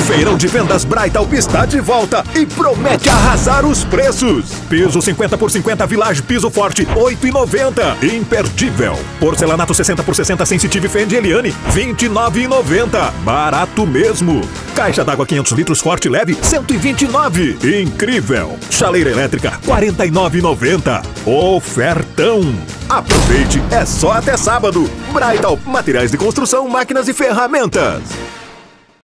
Feirão de Vendas Braital está de volta e promete arrasar os preços. Piso 50 por 50 Village Piso Forte, R$ 8,90. Imperdível. Porcelanato 60 por 60 Sensitive Fendi Eliane, R$ 29,90. Barato mesmo. Caixa d'água 500 litros Forte Leve, R$ 129. Incrível. Chaleira elétrica, R$ 49,90. Ofertão. Aproveite, é só até sábado. Braital, materiais de construção, máquinas e ferramentas.